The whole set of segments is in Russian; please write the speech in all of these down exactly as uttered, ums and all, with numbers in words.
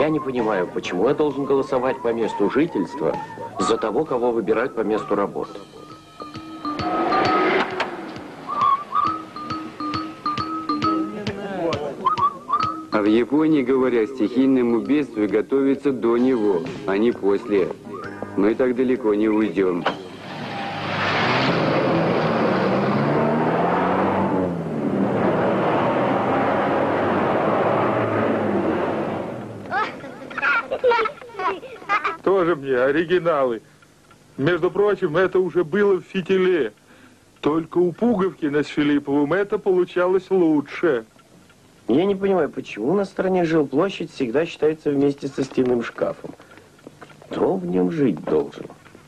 Я не понимаю, почему я должен голосовать по месту жительства за того, кого выбирают по месту работы. А в Японии, говорят, стихийному бедствию готовится до него, а не после. Мы так далеко не уйдем. Тоже мне оригиналы. Между прочим, это уже было в фитиле. Только у Пуговкина с Филипповым это получалось лучше. Я не понимаю, почему на стороне жилплощадь всегда считается вместе со стенным шкафом. Кто в нем жить должен?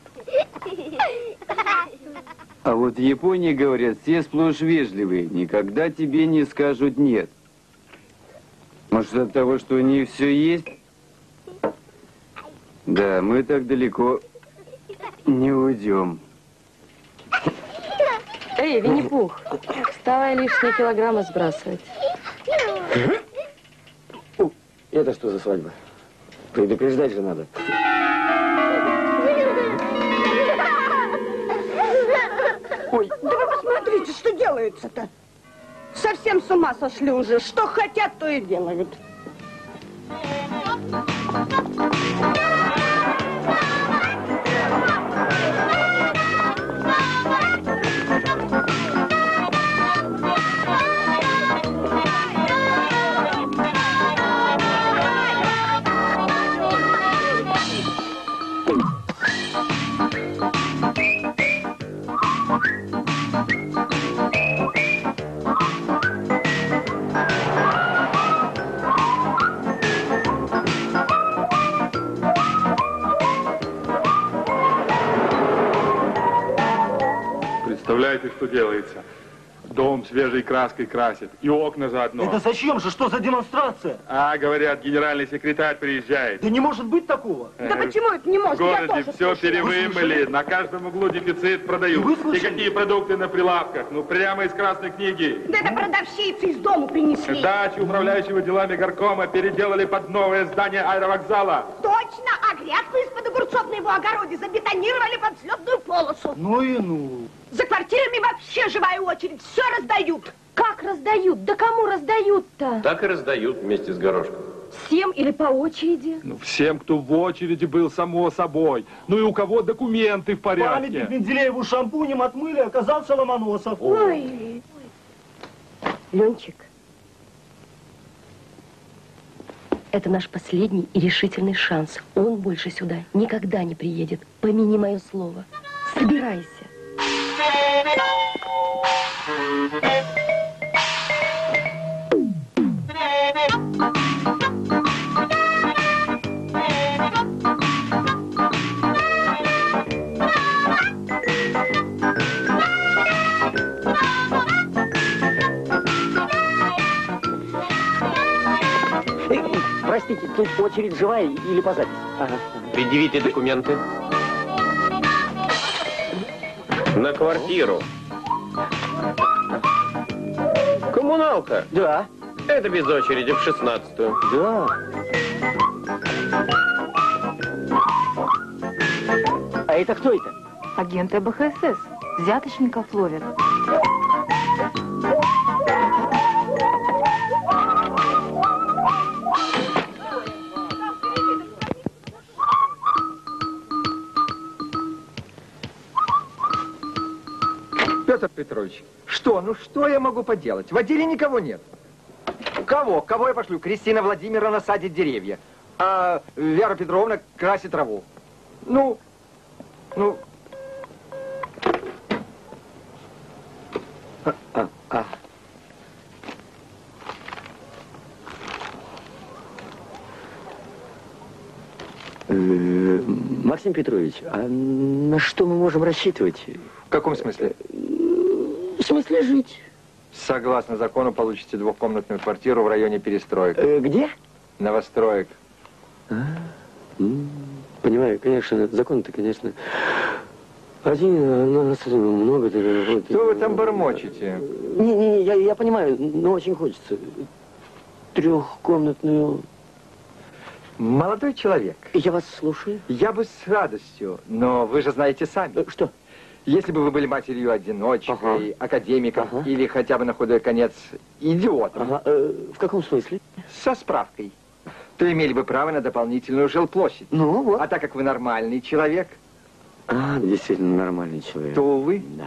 А вот в Японии, говорят, все сплошь вежливые. Никогда тебе не скажут «нет». Может, от того, что у них все есть? Да, мы так далеко не уйдем. Эй, Винни-Пух, вставай лишние килограммы сбрасывать. Это что за свадьба? Предупреждать же надо. Ой, да вы посмотрите, что делается-то. Совсем с ума сошли уже. Что хотят, то и делают. Представляете, что делается? Дом свежей краской красит. И окна заодно. Это зачем же? Что за демонстрация? А, говорят, генеральный секретарь приезжает. Да не может быть такого. Да почему это не может? В городе все перевымыли. На каждом углу дефицит продают. И, и какие продукты на прилавках? Ну, прямо из красной книги. Да это продавщицы из дому принесли. Дачу управляющего делами горкома переделали под новое здание аэровокзала. Точно, а грядку из-под огурцов на его огороде забетонировали под взлетную полосу. Ну и ну. За квартирами вообще живая очередь, все раздают. Как раздают? Да кому раздают-то? Так и раздают вместе с горошком. Всем или по очереди? Ну, всем, кто в очереди был, само собой. Ну и у кого документы в порядке. Памятник Менделееву шампунем отмыли, оказался Ломоносов. Ой. Ленчик, это наш последний и решительный шанс. Он больше сюда никогда не приедет. Помяни мое слово. Собирайся. Простите, тут очередь живая или по записи? Ага. Предъявите документы. На квартиру. Коммуналка? Да. Это без очереди в шестнадцатую. Да. А это кто это? Агенты БХСС. Взяточников ловят. Петр Петрович, что? Ну что я могу поделать? В отделе никого нет. Кого? Кого я пошлю? Кристина Владимировна садит деревья, а Вера Петровна красит траву. Ну, ну... А, а, а. Максим Петрович, а на что мы можем рассчитывать? В каком смысле? В смысле жить. Согласно закону, получите двухкомнатную квартиру в районе перестроек. Э, где? Новостроек. А, м, понимаю, конечно, закон-то, конечно. Один, но нас много. Вот, Что вы там бормочете? Не, не, я, я понимаю, но очень хочется. Трехкомнатную. Молодой человек, Я вас слушаю. я бы с радостью, но вы же знаете сами. Э, Что? Если бы вы были матерью-одиночкой, Ага. академиком Ага. или хотя бы на худой конец идиотом, Ага. э, в каком смысле? со справкой, то имели бы право на дополнительную жилплощадь. Ну, вот. А так как вы нормальный человек, А, действительно нормальный человек. то, увы, Да.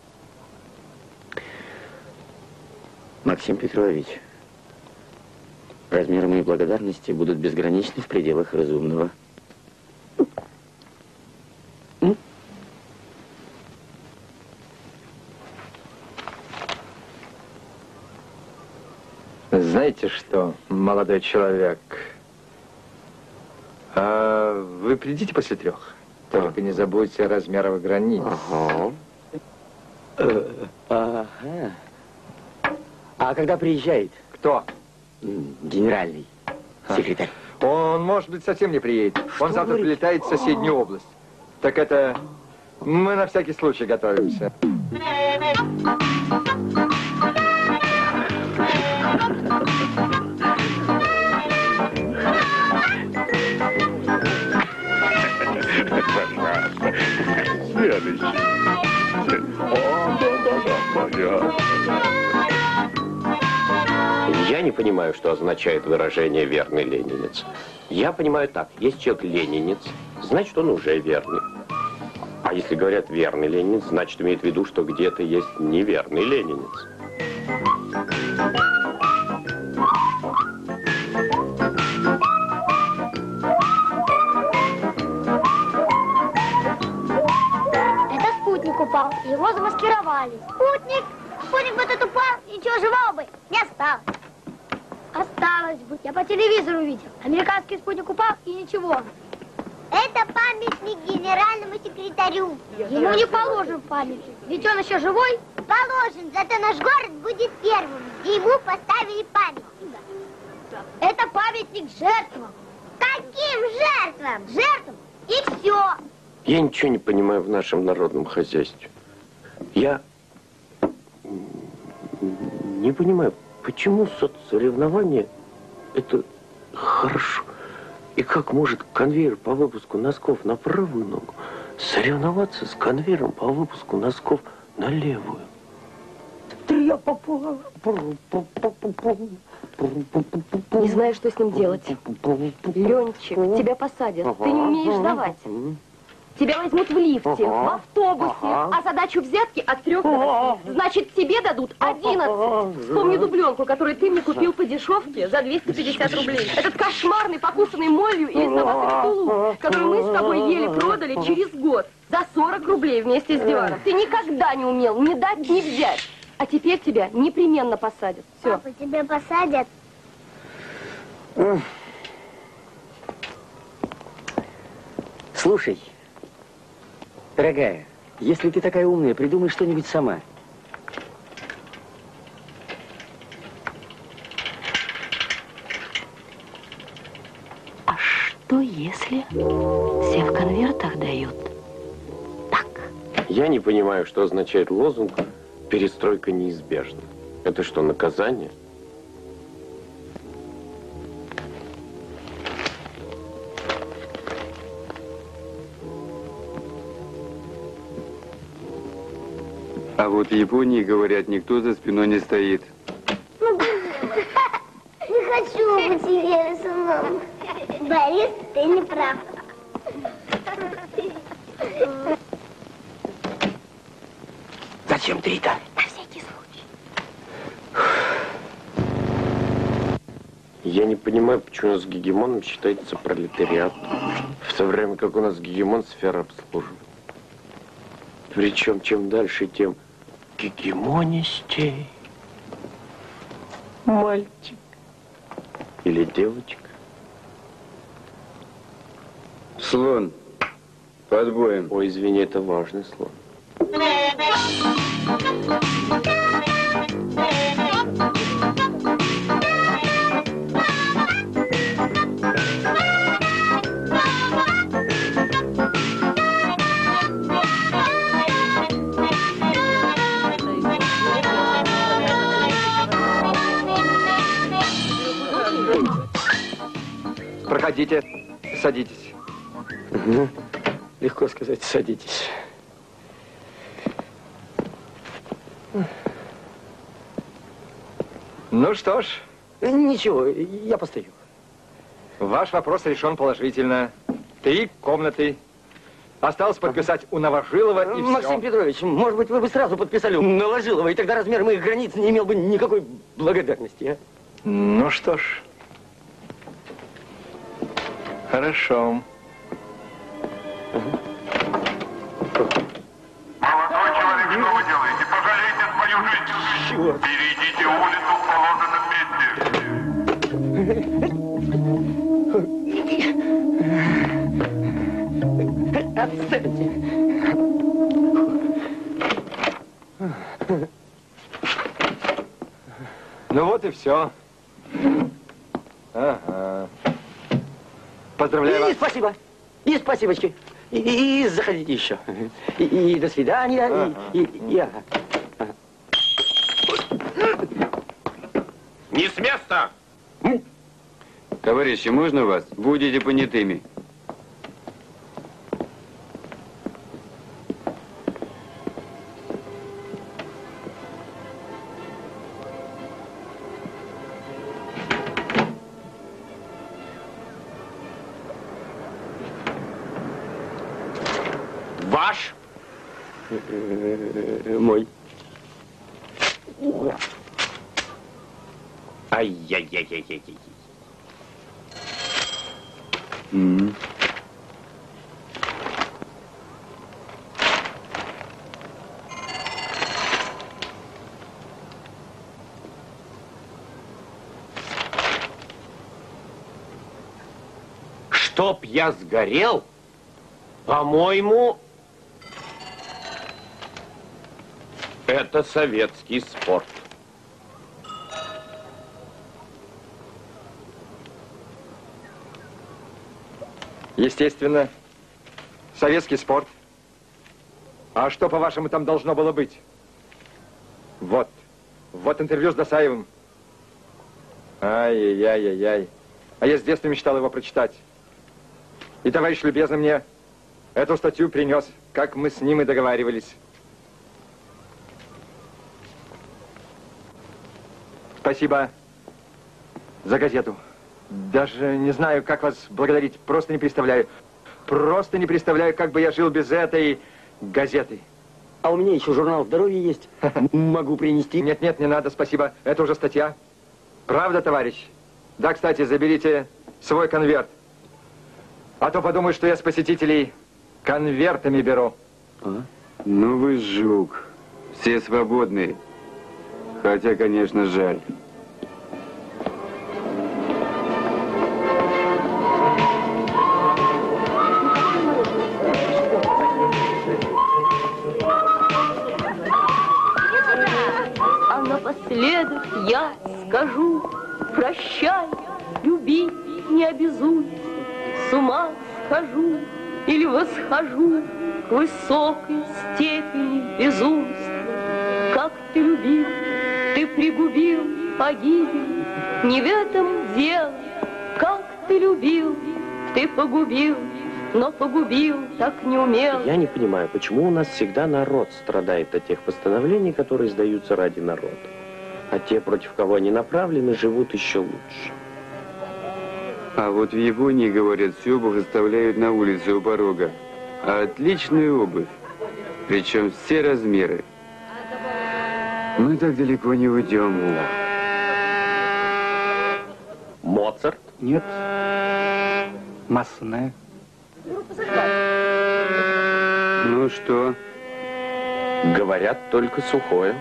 Максим Петрович, размеры моей благодарности будут безграничны в пределах разумного. М? знаете что, молодой человек, а вы придите после трех, только не забудьте размеров границ. Ага. Э, Ага. А когда приезжает Кто? м, генеральный секретарь? Он, может быть, совсем не приедет. Что Он завтра говорите? прилетает в соседнюю область. Так это мы на всякий случай готовимся. Следующий. О, да-да-да, понятно. Я не понимаю, что означает выражение «верный ленинец». Я понимаю так. Если человек ленинец, значит, он уже верный. А если говорят «верный ленинец», значит, имеет в виду, что где-то есть неверный ленинец. Это спутник упал, его замаскировали. Спутник? Спутник бы тут упал, ничего живого бы не осталось. Осталось бы. Я по телевизору видел. Американский спутник упал и ничего. Это памятник генеральному секретарю. Ему не положен памятник, ведь он еще живой. Положен, зато наш город будет первым, где ему поставили памятник. Это памятник жертвам. Каким жертвам? Жертвам и все. Я ничего не понимаю в нашем народном хозяйстве. Я не понимаю, почему соцсоревнования это хорошо. И как может конвейер по выпуску носков на правую ногу соревноваться с конвейером по выпуску носков на левую? Не знаю, что с ним делать. Ленчик, тебя посадят. Ты не умеешь давать. Тебя возьмут в лифте, в автобусе, а задачу взятки от трех до восьми. Значит, тебе дадут одиннадцать. Вспомни дубленку, которую ты мне купил по дешевке за двести пятьдесят рублей. Этот кошмарный, покусанный молью и весноватый тулуп, который мы с тобой еле продали через год за сорок рублей вместе с диваном. Ты никогда не умел ни дать, ни взять. А теперь тебя непременно посадят. Все. Папа, тебя посадят? Слушай, дорогая, если ты такая умная, придумай что-нибудь сама. А что если все в конвертах дают? Так. Я не понимаю, что означает лозунг «перестройка неизбежна». Это что, наказание? А вот в Японии, говорят, никто за спиной не стоит. Не хочу быть Вересом. Борис, ты не прав. Зачем три-то? На всякий случай. Я не понимаю, почему у нас гегемоном считается пролетариат, в то время как у нас гегемон сфера обслуживания. Причем, чем дальше, тем гегемонистей. Мальчик. Или девочка. Слон. Под боем. Ой, извини, это важный слон. Проходите, садитесь. Угу. Легко сказать, садитесь. Ну что ж. Ничего, я постою. Ваш вопрос решен положительно. Три комнаты. Осталось подписать у Новожилова и Максим все. Петрович, может быть, вы бы сразу подписали у Новожилова, и тогда размер моих границ не имел бы никакой благодарности, а? Ну что ж. Хорошо. Молодой человек, что вы делаете? Пожалейте свою жизнь. Чего? Перейдите улицу в положенном месте. Отстаньте. Ну вот и все. Ага. Поздравляю И вас. спасибо. И спасибочки. И, и, и заходите еще. И, и до свидания. Ага. И, и, и, ага. Ага. Не с места! Товарищи, можно вас? Будете понятыми. Ваш? Мой. Ай-яй-яй-яй-яй-яй. М. Чтоб я сгорел, по-моему, это советский спорт. Естественно, советский спорт. А что, по-вашему, там должно было быть? Вот. Вот интервью с Досаевым. Ай-яй-яй-яй. А я с детства мечтал его прочитать. И товарищ любезно мне эту статью принес, как мы с ним и договаривались. Спасибо за газету. Даже не знаю, как вас благодарить. Просто не представляю. Просто не представляю, как бы я жил без этой газеты. А у меня еще журнал «Здоровье» есть. Могу принести. Нет, нет, не надо, спасибо. Это уже статья. Правда, товарищ? Да, кстати, заберите свой конверт. А то подумают, что я с посетителей конвертами беру. А? Ну вы жук. Все свободные. Хотя, конечно, жаль. А напоследок я скажу: прощай, любить не обязуй. С ума схожу или восхожу к высокой степени безумства. Как ты любил, ты пригубил погибель. Не в этом дело. Как ты любил, ты погубил, но погубил так неумело. Я не понимаю, почему у нас всегда народ страдает от тех постановлений, которые сдаются ради народа. А те, против кого они направлены, живут еще лучше. А вот в Японии, говорят, всю обувь оставляют на улице у порога. А отличную обувь. Причем все размеры. Мы так далеко не уйдем. Да. Моцарт? Нет. Массная. Ну что? Говорят, только сухое.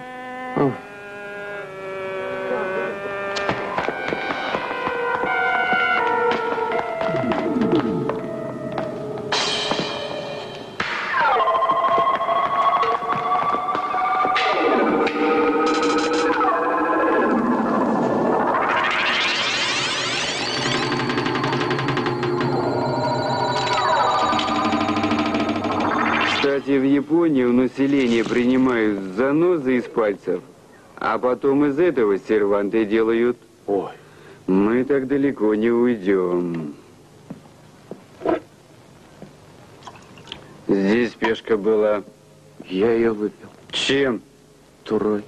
Кстати, в Японии у населения принимают занозы из пальцев, а потом из этого серванты делают. Ой. Мы так далеко не уйдем. чашка была. Я ее выпил. Чем? Турой.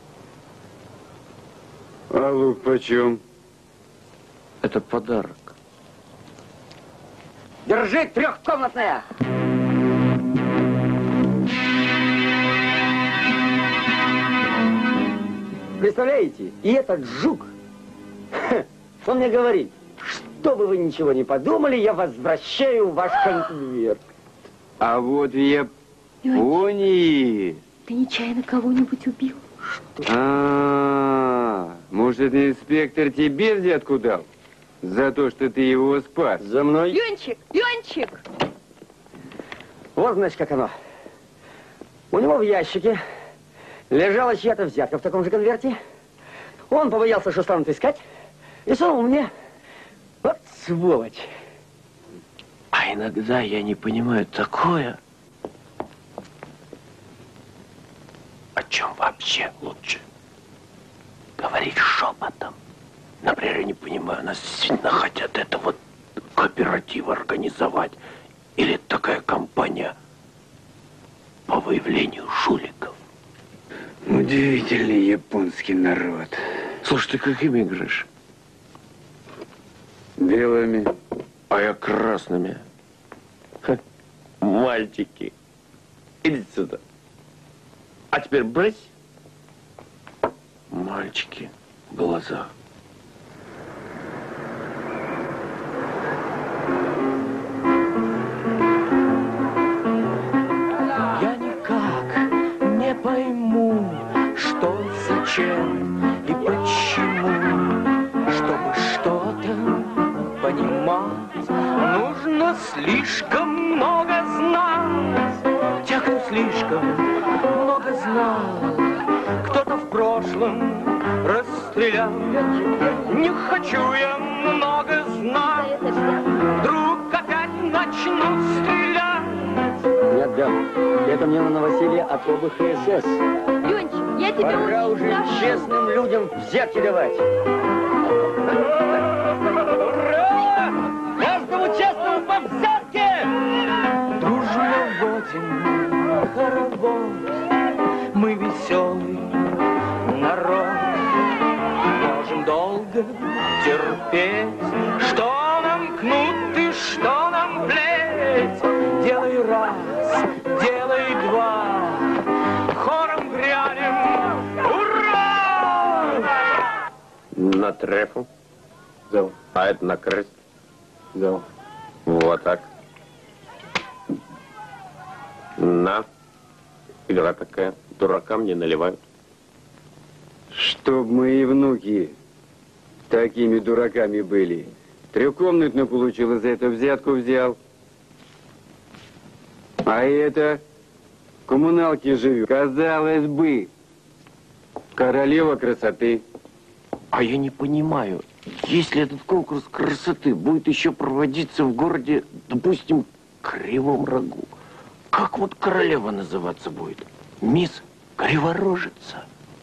А лук почем? Это подарок. Держи, трехкомнатная! Представляете, и этот жук, он мне говорит, что бы вы ничего не подумали, я возвращаю ваш конверт. А вот в Японии... Ты нечаянно кого-нибудь убил? А, может, инспектор тебе взятку дал? За то, что ты его спас? За мной? Ленчик, Ленчик! Вот, значит, как оно. У него в ящике лежала чья-то взятка в таком же конверте. Он побоялся, что станут искать, и сунул мне. Вот сволочь. А иногда я не понимаю такое, о чем вообще лучше говорить шепотом. Например, я не понимаю, нас действительно хотят это вот кооператив организовать. Или такая компания по выявлению жуликов. Удивительный японский народ. Слушай, ты какими играешь? Белыми. А я красными. Ха. Мальчики, идите сюда. А теперь брысь. Мальчики в глазах. Я никак не пойму, что, зачем и почему. Чтобы что-то понимать, нужно слишком много знать. Те, кто слишком много знал, кто-то в прошлом расстрелял. Не хочу я много знать, вдруг опять начнут стрелять. Нет, Бен, это мне на новоселье от О Б Х С С. Ленчик, я тебя Пора очень уже прошу. честным людям взятки давать. Ура! Каждому честному по взятке! Дружно водим хоровод, мы веселый народ. Можем долго терпеть, что нам кнут и что нам плеть. Делай раз, делай два, хором грянем, ура! На трефу. Зал. А это на крест. Зал. Вот так. На. Игра такая. Дуракам не наливают. Чтоб мои внуки такими дураками были. Трехкомнатную получил, и за это взятку взял. А это в коммуналке живет. Казалось бы, королева красоты. А я не понимаю, если этот конкурс красоты будет еще проводиться в городе, допустим, Кривом Рогу, как вот королева называться будет? Мисс Криворожица.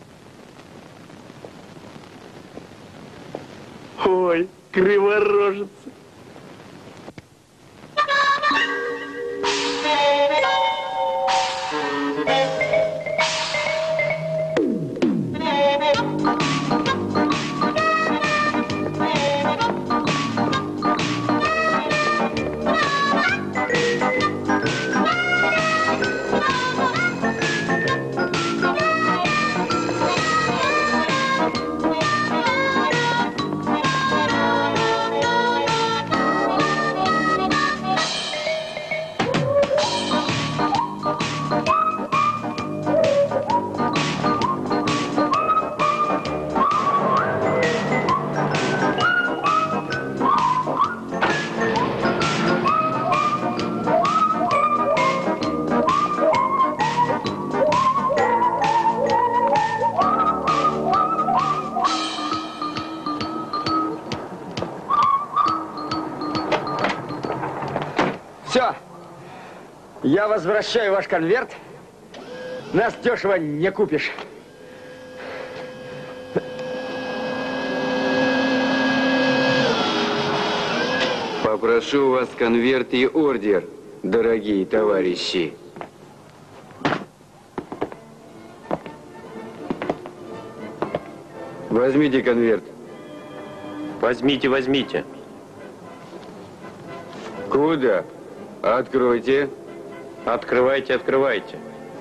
Ой, Криворожица. Все. Я возвращаю ваш конверт. Нас дешево не купишь. Попрошу у вас конверт и ордер, дорогие товарищи. Возьмите конверт. Возьмите, возьмите. Куда? Откройте. Открывайте, открывайте.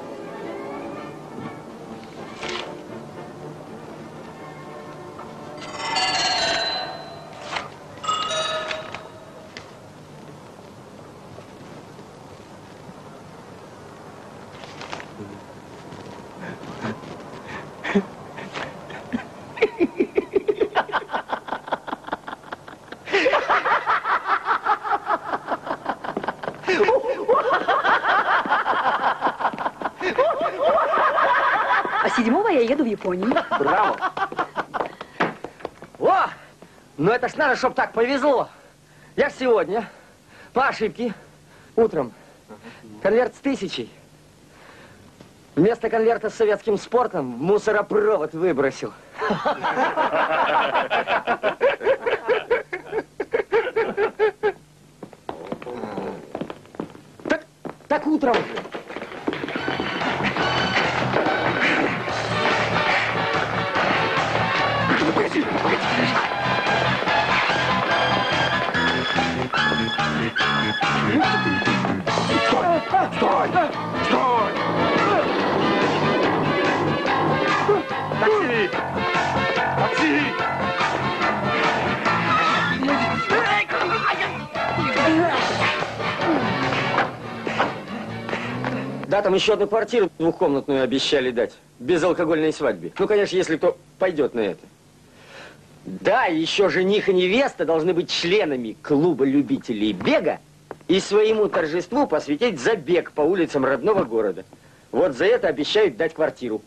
Седьмого я еду в Японию. Браво! О! Ну это ж надо, чтоб так повезло. Я ж сегодня, по ошибке, утром, конверт с тысячей, вместо конверта с советским спортом в мусоропровод выбросил. Так, так утром же. Стой! Стой! Такси! Такси! Да, там еще одну квартиру двухкомнатную обещали дать. Безалкогольной свадьбе. Ну, конечно, если кто пойдет на это. Да, еще жених и невеста должны быть членами клуба любителей бега и своему торжеству посвятить забег по улицам родного города. Вот за это обещают дать квартиру.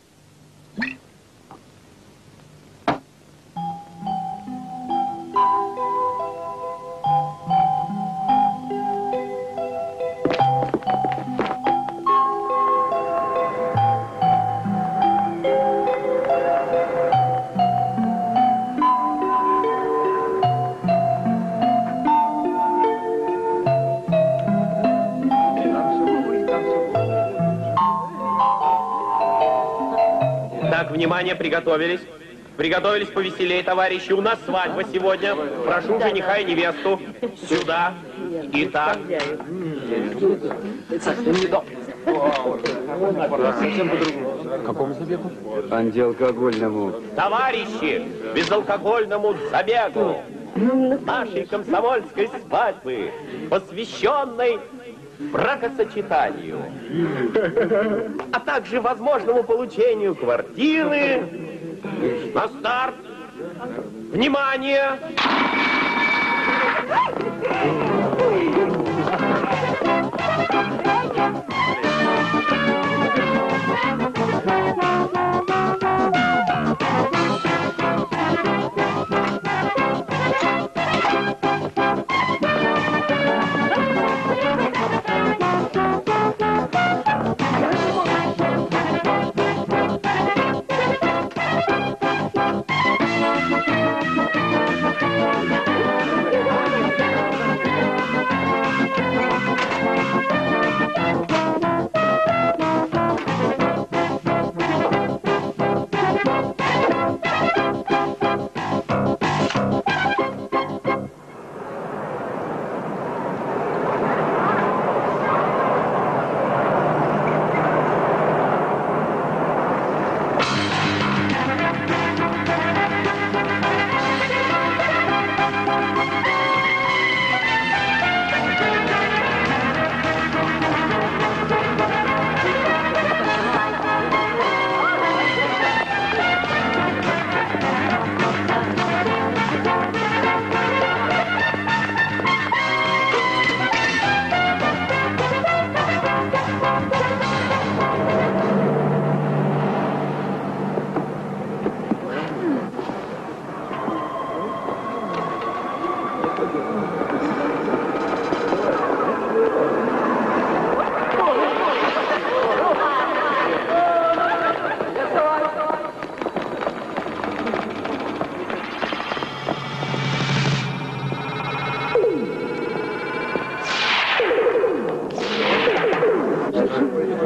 Внимание, приготовились. Приготовились повеселее, товарищи. У нас свадьба сегодня. Прошу жениха и невесту сюда. Итак. Какому забегу? Антиалкогольному. Товарищи, безалкогольному забегу нашей комсомольской свадьбы, посвященной бракосочетанию, а также возможному получению квартиры. На старт! Внимание!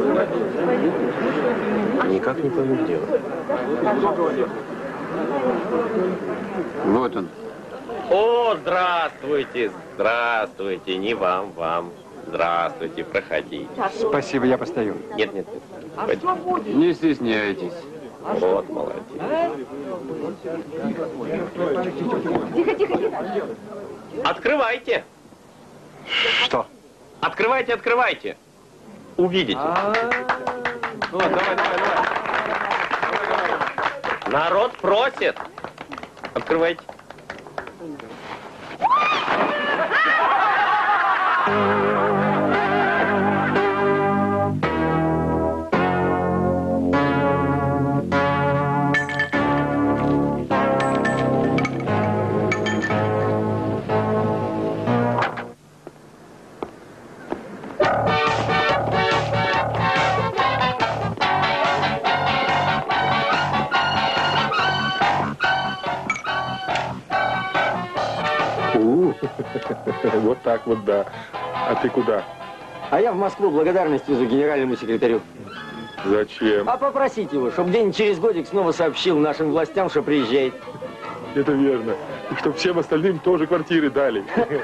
Никак не пойму, где он. О, здравствуйте, здравствуйте, не вам, вам. Здравствуйте, проходите. Спасибо, я постою. Нет, нет, нет. А что будет? Не стесняйтесь. Вот, молодец. Тихо, тихо, тихо. Открывайте. Что? Открывайте, открывайте. Увидите. Ну, давай, давай, давай. Народ просит. Открывайте. Вот так вот, да. А ты куда? А я в Москву благодарность везу генеральному секретарю. Зачем? А попросить его, чтобы день через годик снова сообщил нашим властям, что приезжает. Это верно. И чтобы всем остальным тоже квартиры дали.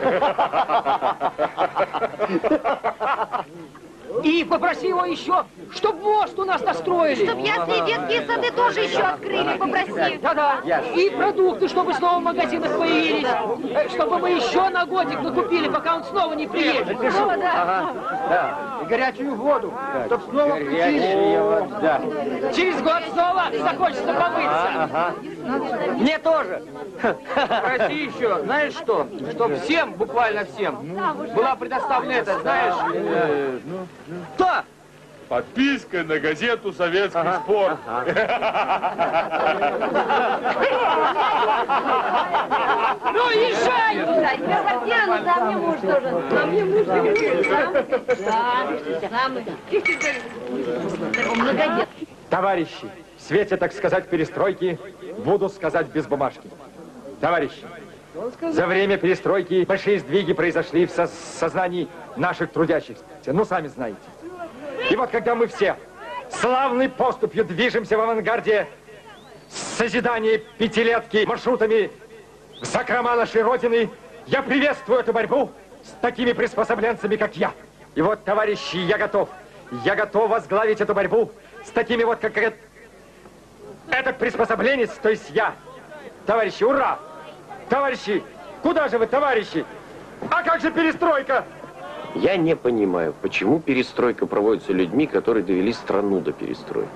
И попроси его еще, чтоб мост у нас настроили. Чтоб ясли и детские сады тоже еще открыли, попроси. Да-да. И продукты, чтобы снова в магазинах появились. Чтобы мы еще на годик накупили, пока он снова не приедет. Ага, да. И горячую воду, да. Чтоб снова Горячая вода. Через год снова захочется помыться. Ага. Мне тоже. Попроси еще, знаешь что? Чтоб всем, буквально всем, была предоставлена это, знаешь... Что? Подписка на газету «Советский ага, спорт». Ага. Ну, езжай! Квартира, ну да, мне муж тоже. А мне муж тоже. Товарищи, в свете, так сказать, перестройки, буду сказать без бумажки. Товарищи, за время перестройки большие сдвиги произошли в со сознании наших трудящихся. Ну, сами знаете. И вот когда мы все славной поступью движемся в авангарде созидания пятилетки маршрутами в закрома нашей Родины, я приветствую эту борьбу с такими приспособленцами, как я. И вот, товарищи, я готов. Я готов возглавить эту борьбу с такими вот, как этот, этот приспособленец, то есть я. Товарищи, ура! Товарищи, куда же вы, товарищи? А как же перестройка? Я не понимаю, почему перестройка проводится людьми, которые довели страну до перестройки.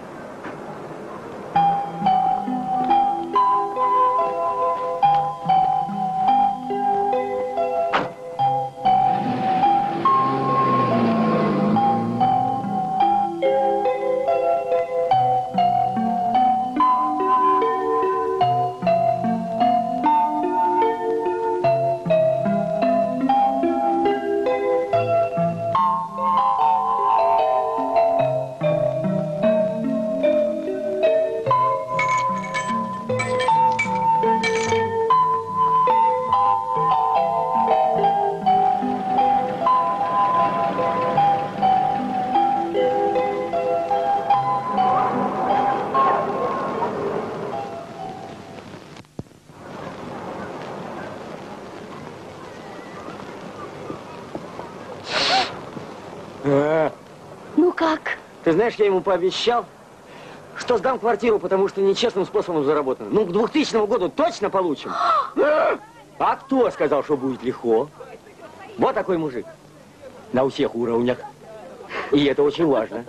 Ну как? Ты знаешь, я ему пообещал, что сдам квартиру, потому что нечестным способом заработано. Ну, к двухтысячному году точно получим. А кто сказал, что будет легко? Вот такой мужик. На всех уровнях. И это очень важно.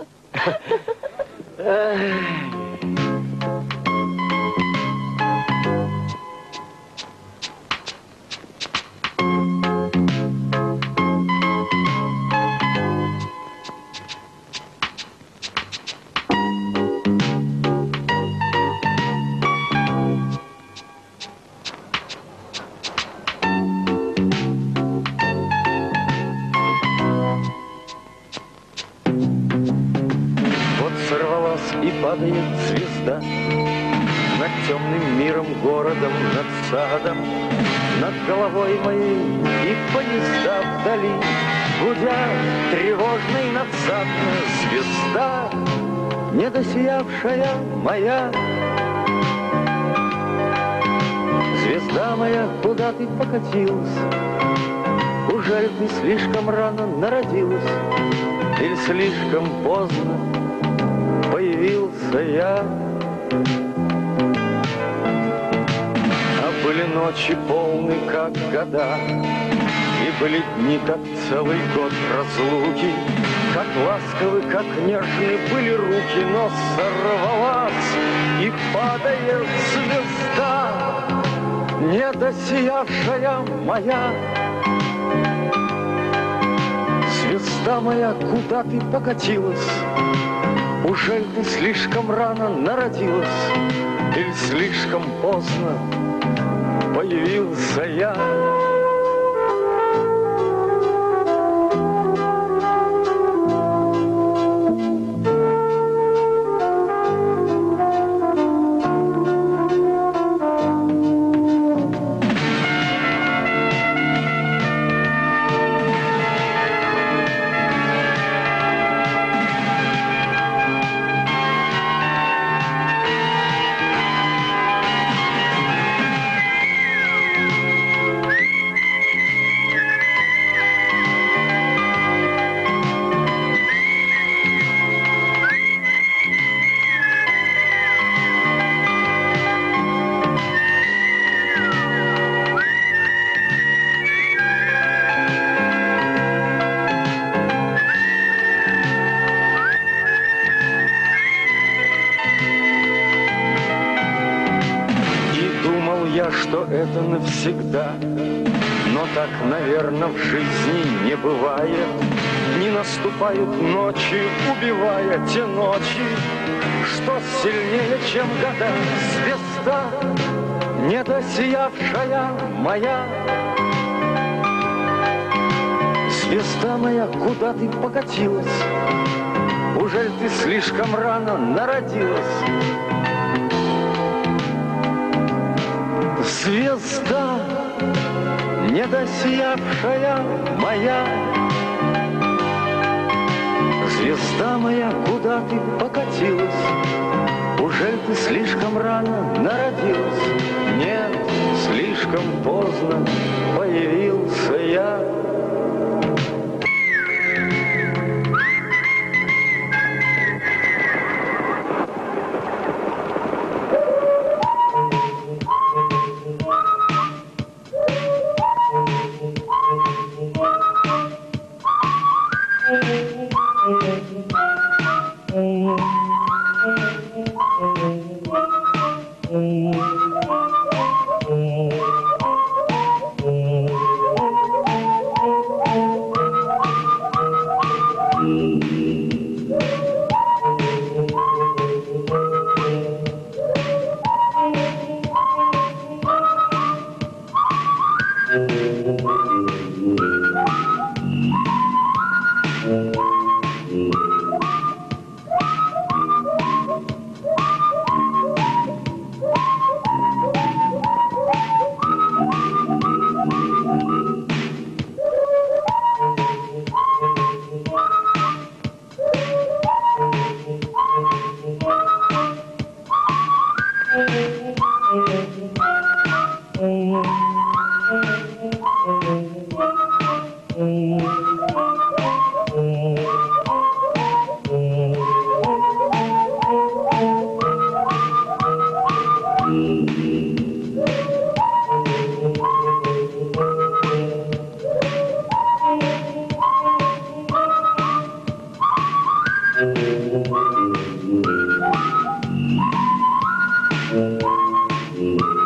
И падает звезда над темным миром, городом, над садом, над головой моей, и поезда вдали гудят тревожно и надсадно. Звезда, недосиявшая моя, Звезда моя, куда ты покатилась? Уже ты слишком рано народилась? Или слишком поздно появился я? А были ночи полны, как года, и были дни, как целый год разлуки. Как ласковы, как нежны были руки, но сорвалась, и падает звезда, недосиявшая моя. Звезда моя, куда ты покатилась? Уже ты слишком рано народилась? Или слишком поздно появился я? Что это навсегда, но так, наверное, в жизни не бывает. Не наступают ночи, убивая те ночи, что сильнее, чем года. Звезда, недосиявшая моя. Звезда моя, куда ты покатилась? Ужель ты слишком рано народилась? Звезда, недосиявшая моя. Звезда моя, куда ты покатилась? Ужель ты слишком рано народилась? Нет, слишком поздно появился я. Mm-hmm.